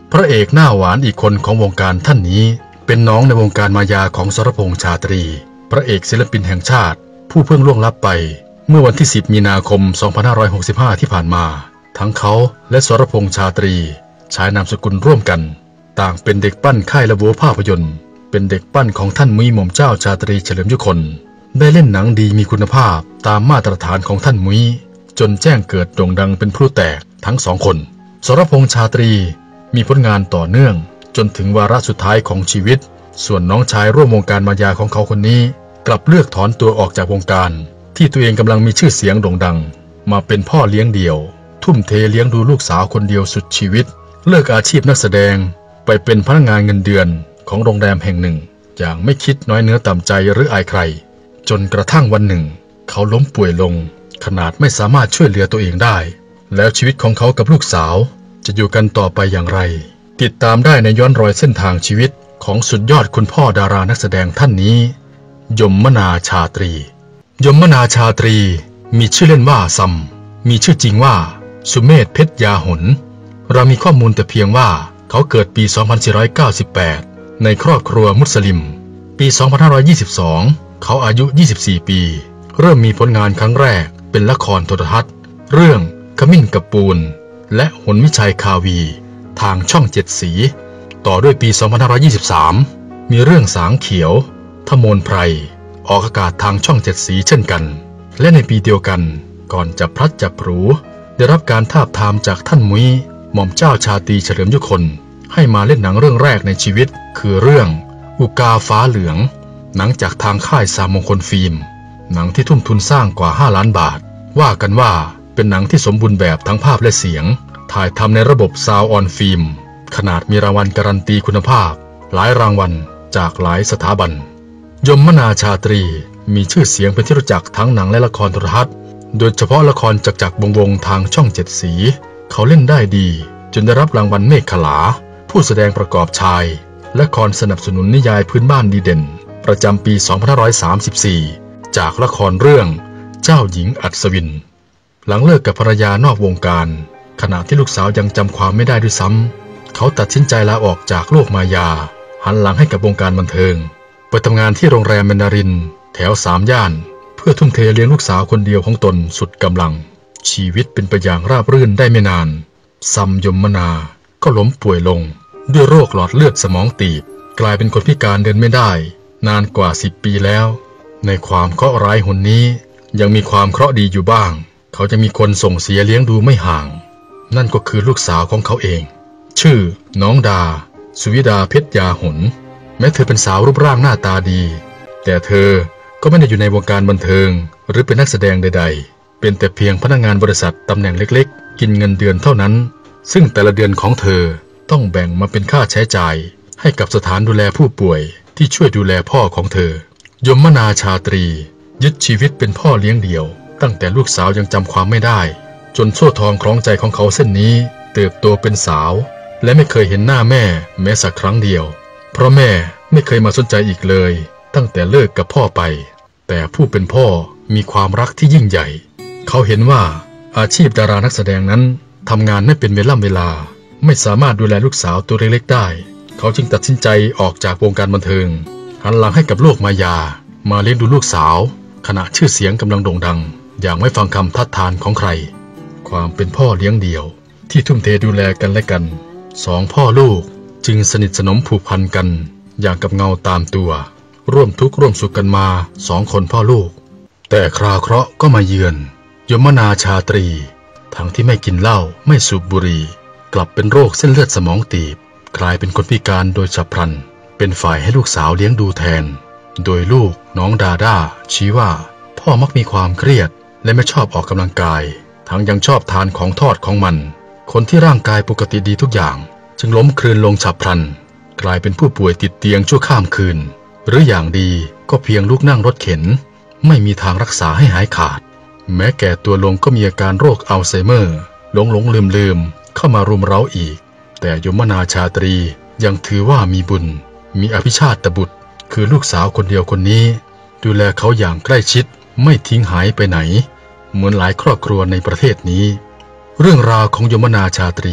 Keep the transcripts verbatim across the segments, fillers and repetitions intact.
พระเอกหน้าหวานอีกคนของวงการท่านนี้เป็นน้องในวงการมายาของสรพงษ์ชาตรีพระเอกศิลปินแห่งชาติผู้เพิ่งล่วงลับไปเมื่อวันที่สิบมีนาคมสองพันห้าร้อยหกสิบห้าที่ผ่านมาทั้งเขาและสรพงษ์ชาตรีใช้นามสกุลร่วมกันต่างเป็นเด็กปั้นค่ายละบัวภาพยนตร์เป็นเด็กปั้นของท่านมุ้ยหม่อมเจ้าชาตรีเฉลิมยุคนได้เล่นหนังดีมีคุณภาพตามมาตรฐานของท่านมุ้ยจนแจ้งเกิดโด่งดังเป็นพลุแตกทั้งสองคนสรพงษ์ชาตรีมีผลงานต่อเนื่องจนถึงวาระสุดท้ายของชีวิตส่วนน้องชายร่วมวงการมายาของเขาคนนี้กลับเลือกถอนตัวออกจากวงการที่ตัวเองกำลังมีชื่อเสียงโด่งดังมาเป็นพ่อเลี้ยงเดี่ยวทุ่มเทเลี้ยงดูลูกสาวคนเดียวสุดชีวิตเลิกอาชีพนักแสดงไปเป็นพนักงานเงินเดือนของโรงแรมแห่งหนึ่งอย่างไม่คิดน้อยเนื้อต่ำใจหรืออายใครจนกระทั่งวันหนึ่งเขาล้มป่วยลงขนาดไม่สามารถช่วยเหลือตัวเองได้แล้วชีวิตของเขากับลูกสาวจะอยู่กันต่อไปอย่างไรติดตามได้ในย้อนรอยเส้นทางชีวิตของสุดยอดคุณพ่อดารานักแสดงท่านนี้ยมนาชาตรียมนาชาตรีมีชื่อเล่นว่าซัมมีชื่อจริงว่าสุเมธเพชรยาหนเรามีข้อมูลแต่เพียงว่าเขาเกิดปีสองพันสี่ร้อยเก้าสิบแปดในครอบครัวมุสลิมปีสองพันห้าร้อยยี่สิบสองเขาอายุยี่สิบสี่ปีเริ่มมีผลงานครั้งแรกเป็นละครโทรทัศน์เรื่องขมิ้นกับปูนและหนวิชัยคาวีทางช่องเจ็ดสีต่อด้วยปีสองพันห้าร้อยยี่สิบสามมีเรื่องสางเขียวทมนไพรออกอากาศทางช่องเจ็ดสีเช่นกันและในปีเดียวกันก่อนจะพลัดจับผลูได้รับการทาบทามจากท่านมุ้ยหม่อมเจ้าชาตรีเฉลิมยุคนให้มาเล่นหนังเรื่องแรกในชีวิตคือเรื่องอุกาฟ้าเหลืองหนังจากทางค่ายสามมงคลฟิล์มหนังที่ทุ่มทุนสร้างกว่าห้าล้านบาทว่ากันว่าเป็นหนังที่สมบูรณ์แบบทั้งภาพและเสียงถ่ายทำในระบบซาวด์ออนฟิล์มขนาดมีรางวัลการันตีคุณภาพหลายรางวัลจากหลายสถาบันยมนาชาตรีมีชื่อเสียงเป็นที่รู้จักทั้งหนังและละครโทรทัศน์โดยเฉพาะละครจักรจักรวงศ์วงศ์ทางช่องเจ็ดสีเขาเล่นได้ดีจนได้รับรางวัลเมฆขลาผู้แสดงประกอบชายและละครสนับสนุนนิยายพื้นบ้านดีเด่นประจำปีสองพันห้าร้อยสามสิบสี่จากละครเรื่องเจ้าหญิงอัศวินหลังเลิกกับภรรยานอกวงการขณะที่ลูกสาวยังจำความไม่ได้ด้วยซ้ำเขาตัดสินใจลาออกจากโลกมายาหันหลังให้กับวงการบันเทิงไปทำงานที่โรงแรมแมนดารินแถวสามย่านเพื่อทุ่มเทเลี้ยงลูกสาวคนเดียวของตนสุดกำลังชีวิตเป็นไปอย่างราบรื่นได้ไม่นานซัมยมนาก็ล้มป่วยลงด้วยโรคหลอดเลือดสมองตีบกลายเป็นคนพิการเดินไม่ได้นานกว่าสิบปีแล้วในความเคราะห์ร้ายหนนี้ยังมีความเคราะห์ดีอยู่บ้างเขาจะมีคนส่งเสียเลี้ยงดูไม่ห่างนั่นก็คือลูกสาวของเขาเองชื่อน้องดาสุวิดาเพชรยาหนแม้เธอเป็นสาวรูปร่างหน้าตาดีแต่เธอก็ไม่ได้อยู่ในวงการบันเทิงหรือเป็นนักแสดงใดๆเป็นแต่เพียงพนักงานบริษัทตำแหน่งเล็กๆกินเงินเดือนเท่านั้นซึ่งแต่ละเดือนของเธอต้องแบ่งมาเป็นค่าใช้จ่ายให้กับสถานดูแลผู้ป่วยที่ช่วยดูแลพ่อของเธอยมนาชาตรียึดชีวิตเป็นพ่อเลี้ยงเดี่ยวตั้งแต่ลูกสาวยังจำความไม่ได้จนโซ่ทองคล้องใจของเขาเส้นนี้เติบโตเป็นสาวและไม่เคยเห็นหน้าแม่แม้สักครั้งเดียวเพราะแม่ไม่เคยมาสนใจอีกเลยตั้งแต่เลิกกับพ่อไปแต่ผู้เป็นพ่อมีความรักที่ยิ่งใหญ่เขาเห็นว่าอาชีพดารานักแสดงนั้นทำงานไม่เป็นเวล่ำเวลาไม่สามารถดูแลลูกสาวตัวเล็กๆได้เขาจึงตัดสินใจออกจากวงการบันเทิงหันหลังให้กับโลกมายามาเลี้ยงดูลูกสาวขณะชื่อเสียงกำลังโด่งดังอย่างไม่ฟังคำทัดทานของใครความเป็นพ่อเลี้ยงเดี่ยวที่ทุ่มเทดูแลกันและกันสองพ่อลูกจึงสนิทสนมผูกพันกันอย่างกับเงาตามตัวร่วมทุกข์ร่วมสุขกันมาสองคนพ่อลูกแต่คราวเคราะห์ก็มาเยือนยมนาชาตรีทั้งที่ไม่กินเหล้าไม่สูบบุหรี่กลับเป็นโรคเส้นเลือดสมองตีบกลายเป็นคนพิการโดยฉับพลันเป็นฝ่ายให้ลูกสาวเลี้ยงดูแทนโดยลูกน้องดาด้าชี้ว่าพ่อมักมีความเครียดและไม่ชอบออกกำลังกายทั้งยังชอบทานของทอดของมันคนที่ร่างกายปกติดีทุกอย่างจึงล้มคลืนลงฉับพลันกลายเป็นผู้ป่วยติดเตียงชั่วข้ามคืนหรืออย่างดีก็เพียงลุกนั่งรถเข็นไม่มีทางรักษาให้หายขาดแม้แก่ตัวลงก็มีอาการโรคอัลไซเมอร์หลงหลงลืมลืมเข้ามารุมเร้าอีกแต่ยมนาชาตรียังถือว่ามีบุญมีอภิชาติบุตรคือลูกสาวคนเดียวคนนี้ดูแลเขาอย่างใกล้ชิดไม่ทิ้งหายไปไหนเหมือนหลายครอบครัวในประเทศนี้เรื่องราวของยมนาชาตรี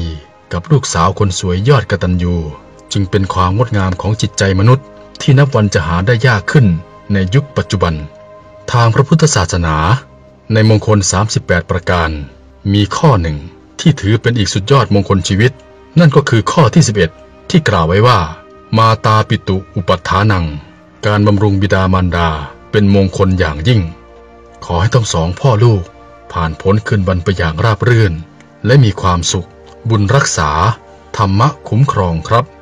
กับลูกสาวคนสวยยอดกตัญญูจึงเป็นความงดงามของจิตใจมนุษย์ที่นับวันจะหาได้ยากขึ้นในยุคปัจจุบันทางพระพุทธศาสนาในมงคลสามสิบแปดประการมีข้อหนึ่งที่ถือเป็นอีกสุดยอดมงคลชีวิตนั่นก็คือข้อที่สิบเอ็ดที่กล่าวไว้ว่ามาตาปิตุอุปัฏฐานังการบำรุงบิดามารดาเป็นมงคลอย่างยิ่งขอให้ทั้งสองพ่อลูกผ่านพ้นคืนวันไปอย่างราบรื่นและมีความสุขบุญรักษาธรรมะคุ้มครองครับ